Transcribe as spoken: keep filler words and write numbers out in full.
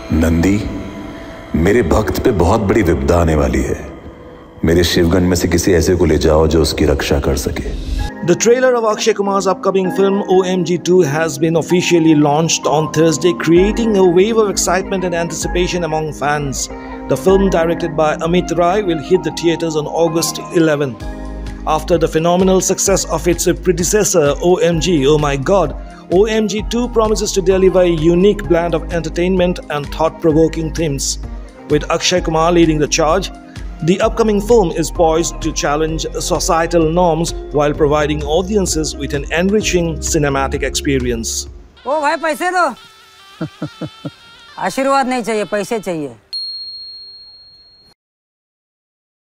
नंदी, मेरे भक्त पे बहुत बड़ी विपदा आने वाली है। मेरे शिवगण में से किसी ऐसे को ले जाओ जो उसकी रक्षा कर सके। The trailer of Akshay Kumar's upcoming film O M G two has been officially launched on Thursday, creating a wave of excitement and anticipation among fans. The film, directed by Amit Rai, will hit the theaters on August eleventh. After the phenomenal success of its predecessor O M G, oh my god, O M G two promises to deliver a unique blend of entertainment and thought-provoking themes. With Akshay Kumar leading the charge, the upcoming film is poised to challenge societal norms while providing audiences with an enriching cinematic experience. ओ भाई पैसे दो। आशीर्वाद नहीं चाहिए, पैसे चाहिए।